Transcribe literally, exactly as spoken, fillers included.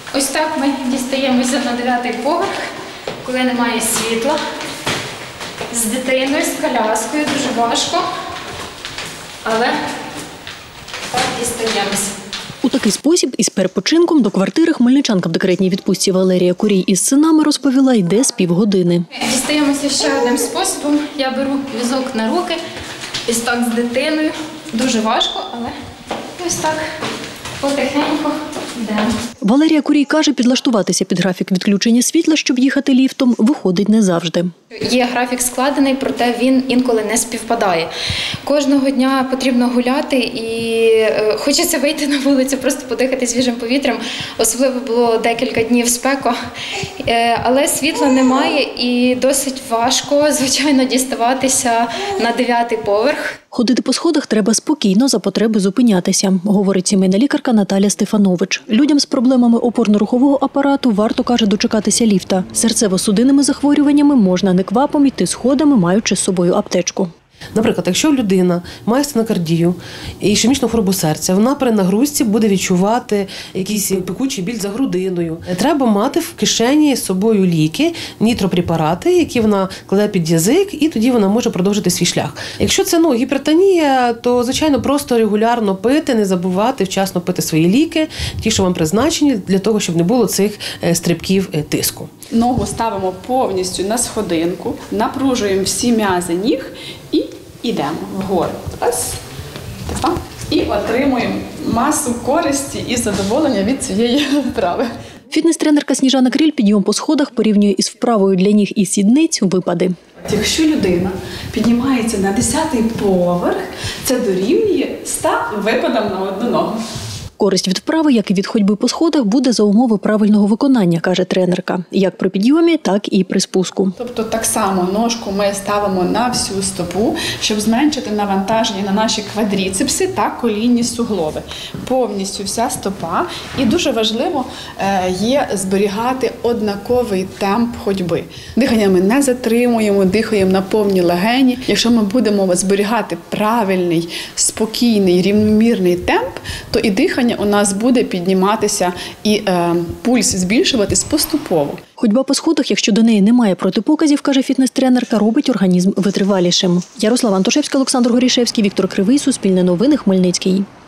Ось так ми дістаємося на дев'ятий поверх, коли немає світла. З дитиною, з коляскою, дуже важко, але так дістаємося. У такий спосіб із перепочинком до квартири хмельничанка в декретній відпустці Валерія Курій із синами розповіла, йде з півгодини. Дістаємося ще одним способом. Я беру візок на руки, ось так з дитиною. Дуже важко, але ось так потихеньку йдемо. Валерія Курій каже, підлаштуватися під графік відключення світла, щоб їхати ліфтом, виходить не завжди. Є графік складений, проте він інколи не співпадає. Кожного дня потрібно гуляти і хочеться вийти на вулицю, просто подихати свіжим повітрям. Особливо було декілька днів спека, але світла немає і досить важко, звичайно, діставатися на дев'ятий поверх. Ходити по сходах треба спокійно, за потреби зупинятися, говорить сімейна лікарка Наталя Стефанович. Людям з проблемами опорно-рухового апарату варто, каже, дочекатися ліфта. Серцево-судинними захворюваннями можна неквапом йти сходами, маючи з собою аптечку. Наприклад, якщо людина має стенокардію і ішемічну хворобу серця, вона при нагрузці буде відчувати якийсь пекучий біль за грудиною. Треба мати в кишені з собою ліки, нітропрепарати, які вона кладе під язик, і тоді вона може продовжити свій шлях. Якщо це ну, гіпертонія, то, звичайно, просто регулярно пити, не забувати вчасно пити свої ліки, ті, що вам призначені, для того, щоб не було цих стрибків тиску. Ногу ставимо повністю на сходинку, напружуємо всі м'язи ніг і йдемо вгору. Раз, два. І отримуємо масу користі і задоволення від цієї вправи. Фітнес-тренерка Сніжана Кріль підйом по сходах порівнює із вправою для ніг і сідниць випади. Якщо людина піднімається на десятий поверх, це дорівнює ста випадам на одну ногу. Користь від вправи, як і від ходьби по сходах, буде за умови правильного виконання, каже тренерка. Як при підйомі, так і при спуску. Тобто так само ножку ми ставимо на всю стопу, щоб зменшити навантаження на наші квадріцепси та колінні суглоби. Повністю вся стопа. І дуже важливо є зберігати однаковий темп ходьби. Дихання ми не затримуємо, дихаємо на повні легені. Якщо ми будемо зберігати правильний, спокійний, рівномірний темп, то і дихання у нас буде підніматися і е, пульс збільшуватись поступово. Ходьба по сходах, якщо до неї немає протипоказів, каже фітнес-тренерка, робить організм витривалішим. Ярослава Антошевська, Олександр Горішевський, Віктор Кривий, Суспільне новини, Хмельницький.